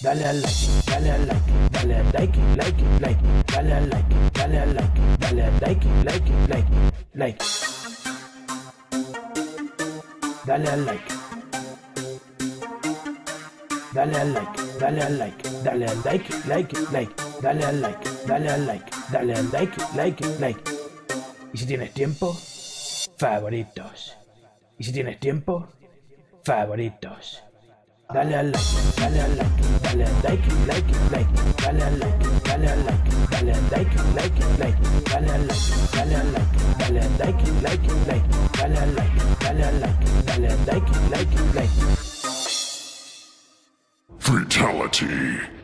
dale al like, dale al like, dale al like, like, like, dale al like, dale al like, dale al like, like, like, like, dale al like, dale al like, dale al like, dale al like, like, like, dale al like, dale al like, dale al like, like, like. Y si tienes tiempo, favoritos. Y si tienes tiempo, favoritos. Dale al like, dale al like, dale al like, like, like, dale al like, dale al like, dale al like, like, like, dale al like, dale al like, dale al like, like, like, dale al like, dale al like, dale al like, like, like. Fatality.